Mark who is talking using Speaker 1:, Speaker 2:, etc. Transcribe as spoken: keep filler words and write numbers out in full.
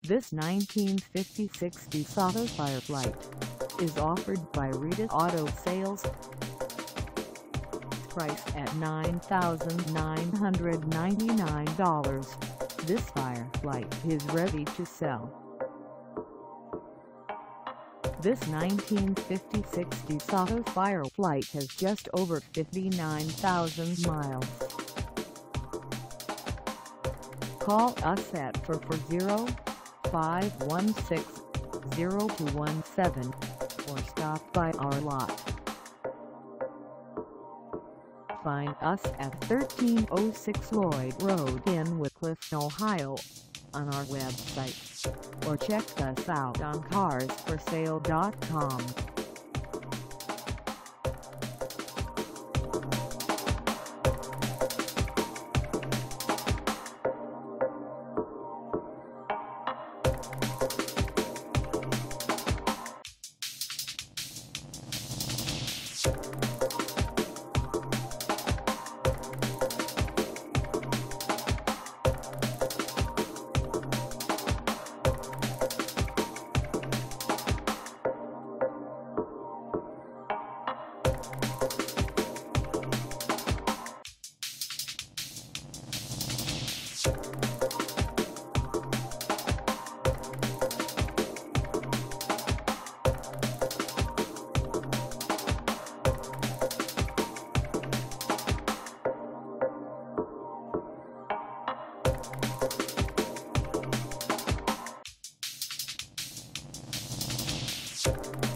Speaker 1: This nineteen fifty-six DeSoto Fireflite is offered by RITA Auto Sales. Priced at nine thousand nine hundred ninety-nine dollars, this Fireflite is ready to sell. This nineteen fifty-six DeSoto Fireflite has just over fifty-nine thousand miles. Call us at four four zero, five one six, zero two one seven or stop by our lot. Find us at thirteen oh six Lloyd Road in Wickliffe, Ohio, on our website, or check us out on cars for sale dot com.
Speaker 2: You